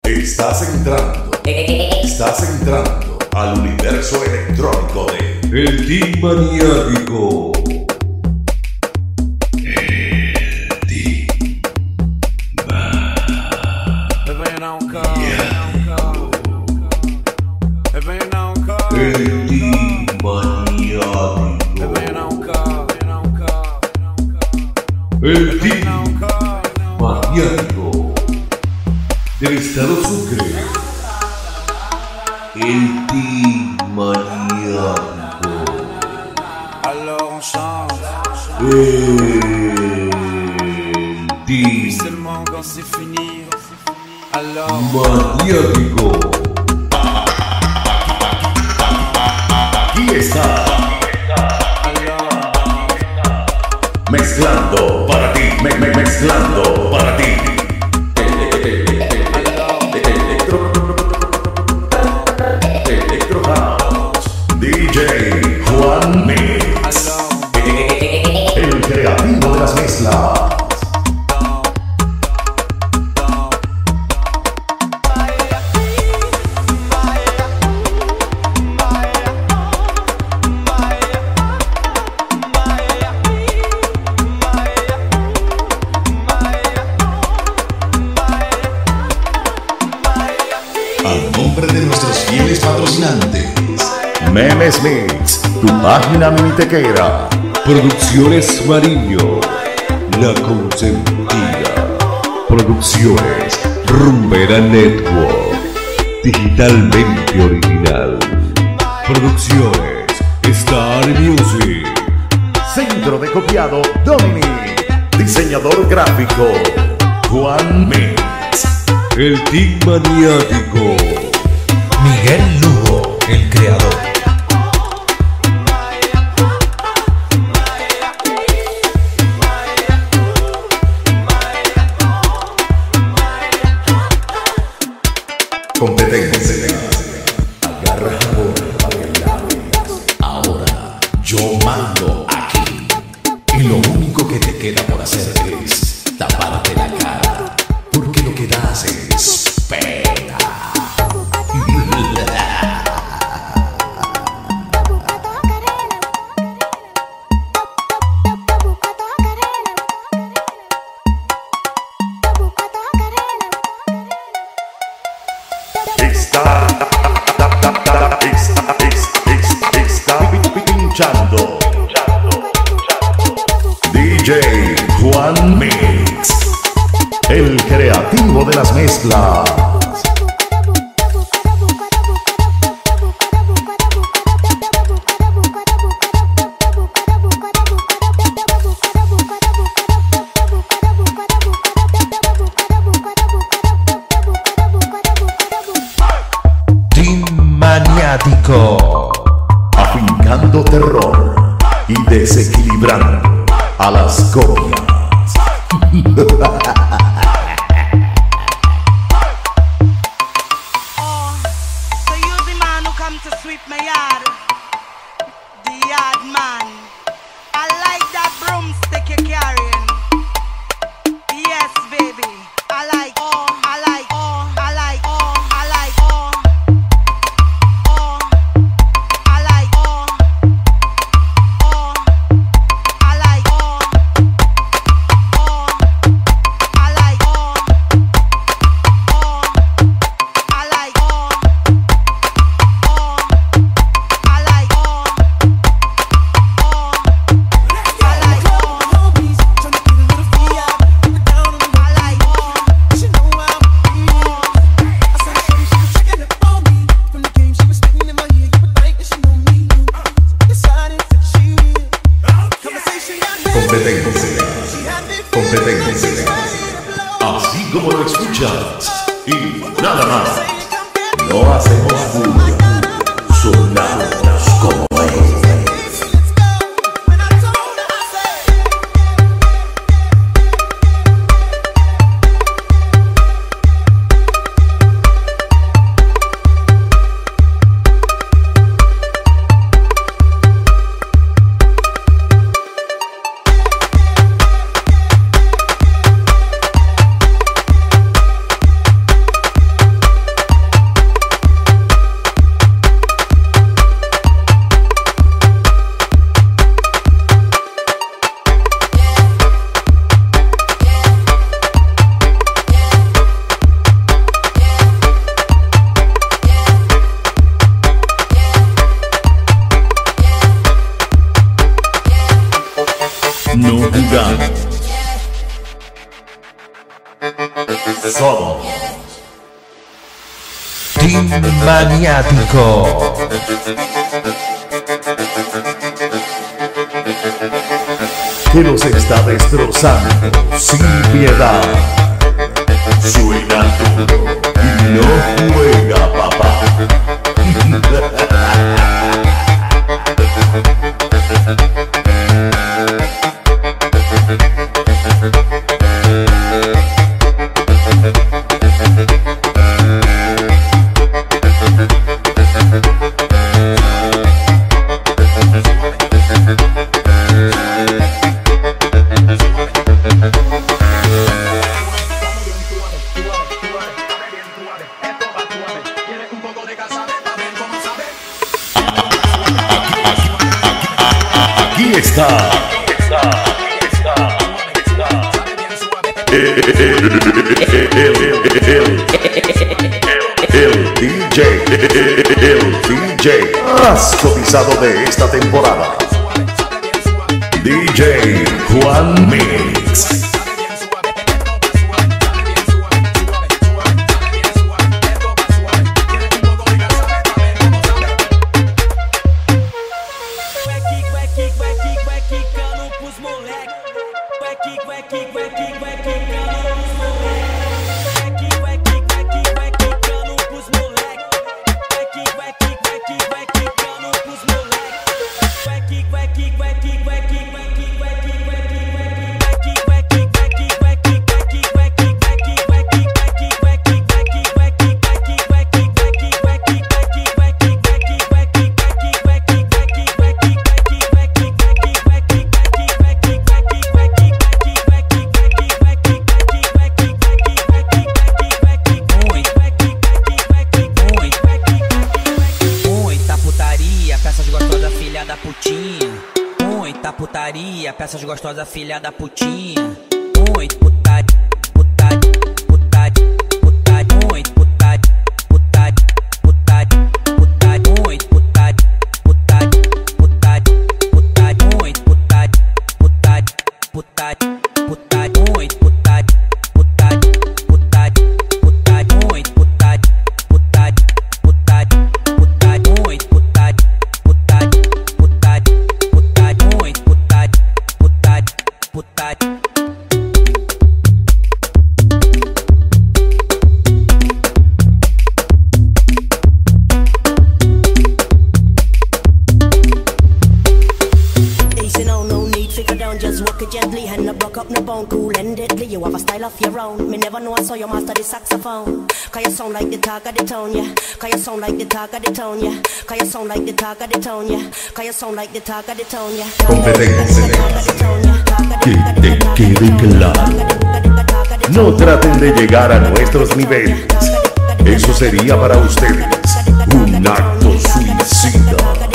Estás entrando al universo electrónico de El Team Maniático. El Team Maniático del estado Sucre. El Team Maniático. El Team Maniático. Aquí está. Mezclando para ti, mezclando para ti. Electro House, DJ Juan Mix, el creativo de las mezclas. A nombre de nuestros fieles patrocinantes, Memes Mix, tu página minitequera. Producciones Mariño, La Consentida. Producciones Rumbera Network, digitalmente original. Producciones Star Music. Centro de copiado Domini. Diseñador gráfico Juan Mix. El Team Maniático. Miguel Lugo, el creador. Competencia. Agarra jabón para que laves. Ahora yo mando aquí. Y lo único que te queda por hacer es taparte la cara. Porque lo que das es pena. Está pinchando DJ Juan Mix, el creativo de las mezclas. Team Maniático. Afincando terror y desequilibrando a las copias. So you're the man who come to sweep my yard, the yard man. I like that broomstick you're carrying. Yes, baby. I like, I like, I like, I like, I like, I like, I like, I like, Competencia. Así como lo escuchas y nada más. No hacemos bulla, sonamos como es. Maniático. Que los está destrozando sin piedad. Suena duro y no juega, papá. Aquí está. El DJ más cotizado de esta temporada. DJ Juan Mix. Putaria, peças gostosas, filha da putinha. Muito putaria, putaria, putaria, putaria, muito putaria, putaria, putaria, putaria, muito putaria, putaria, putaria, putaria, muito putaria, putaria, putaria, putaria, muito putaria, putaria, putaria, putaria, muito putaria, putaria, putaria, putaria, muito putaria, putaria, putaria, putaria, muito putaria. Easy now, no need figure down, just walk it gently, and no block up no bone, cool and deadly. You have a style of your own. Me never know I saw you master the saxophone. Cause you sound like the talk of the town, yeah. Cause you sound like the talk of the town, yeah. Cause you sound like the talk of the town, yeah. Cause you sound like the talk of the town, yeah. Que te quede claro. No traten de llegar a nuestros niveles. Eso sería para ustedes un acto suicida.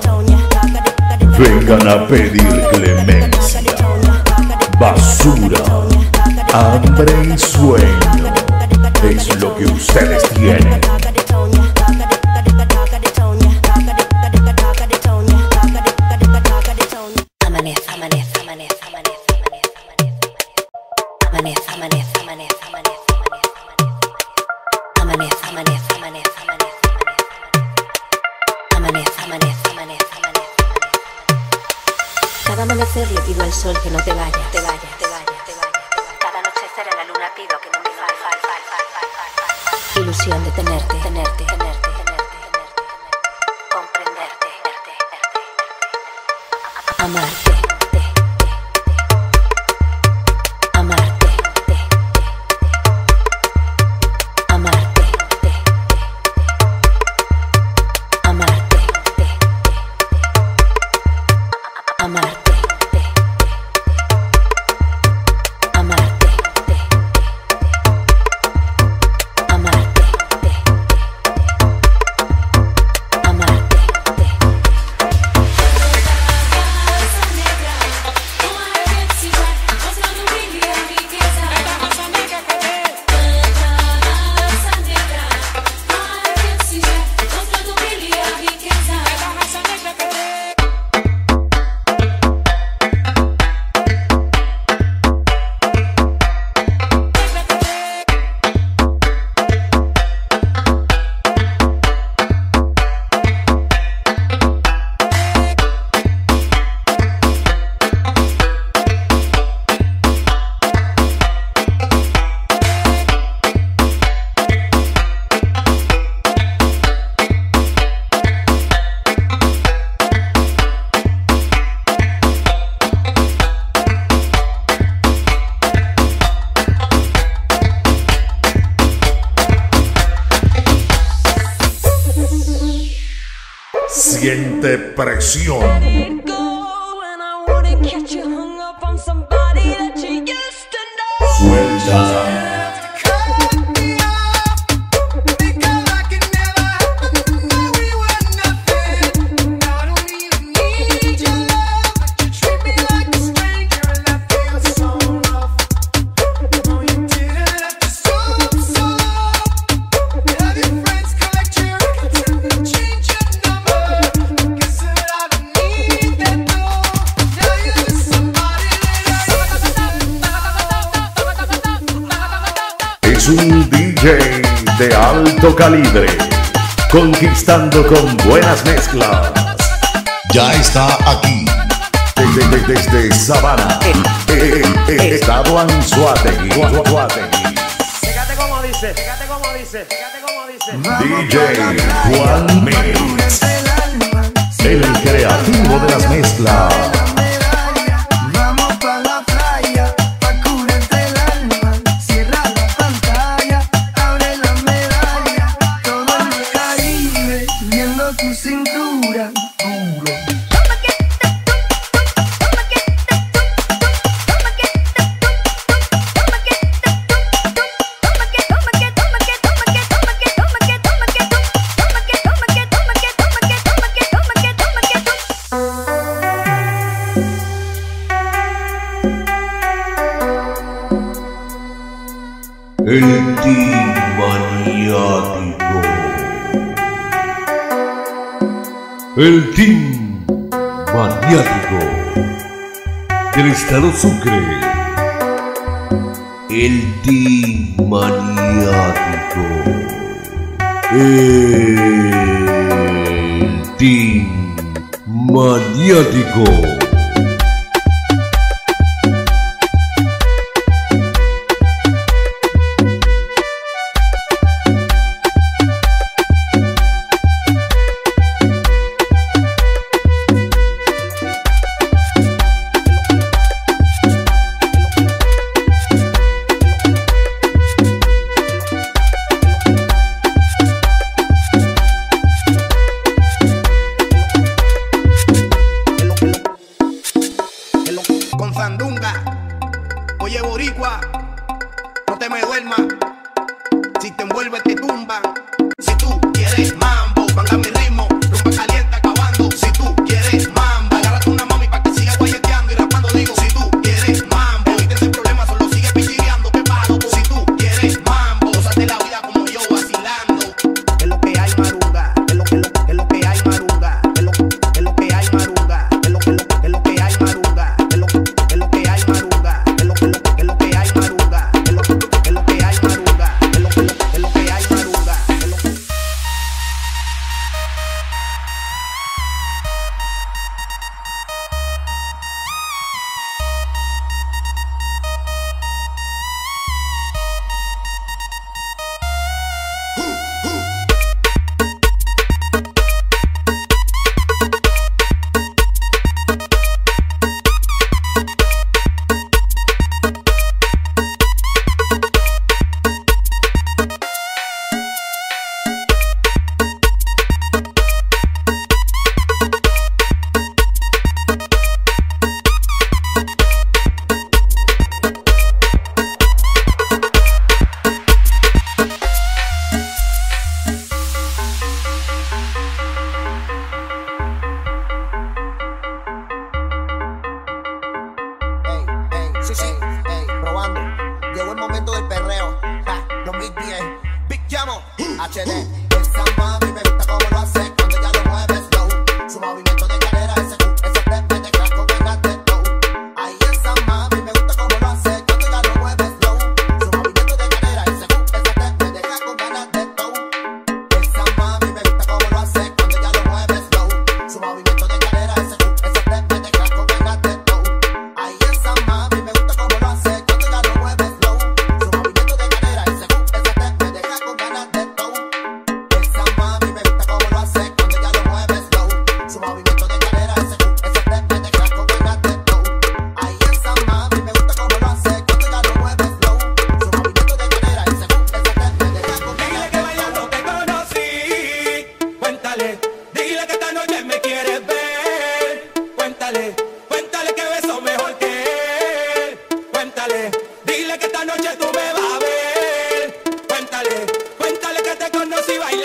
Vengan a pedir clemencia, basura, hambre y sueño. Es lo que ustedes tienen. Amanece, amanece, amanece, amanece, amanece, amanece, amanece, amanece, amanece, amanece, amanece, amanece, amanece, amanece. Cada amanecer le pido al sol que no te vayas, te vayas, te vayas, te vayas. Cada anochecer a la luna pido que no me falles. Ilusión de tenerte, tenerte, tenerte, tenerte, comprenderte, amarte. Siente presión. Suelta. Un DJ de alto calibre, conquistando con buenas mezclas. Ya está aquí, desde Sabana, Estado Anzoátegui. Fíjate cómo dice, fíjate cómo dice, fíjate cómo dice. DJ Juan Mix, el creativo de las mezclas. El Team Maniático. El Team Maniático del estado Sucre. El Team Maniático. El Team Maniático. Con sandunga, oye boricua, no te me duermas, si te envuelve te tumban. Si tú quieres mambo, manga mi ritmo, rumba caliente acabando. Si tú quieres mambo, agárrate una mami pa' que siga guayeteando y rapando. Digo, si tú quieres mambo, y tienes problemas solo sigue pichilleando, que paro. Si tú quieres mambo, gózate la vida como yo vacilando. Es lo que hay marunga, es lo que hay marunga, es lo que hay marunga, es lo que hay marunga. Probando, llegó el momento del perreo. 2010, Big Llamo, HD. Esa mami me gusta como lo hace cuando ella lo mueve slow. Su movimiento de cadera, ese step me deja con ganas de flow. Ay, esa mami me gusta como lo hace cuando ella lo mueve slow. Su movimiento de cadera, ese step me deja con ganas de flow. Esa mami me gusta como lo hace cuando ella lo mueve slow. Su movimiento de cadera, ese step me deja con ganas de flow. Ay, esa mami me gusta como lo hace cuando ella lo mueve slow. Su movimiento de cadera, ese step me deja con ganas de flow. te conocí bailando.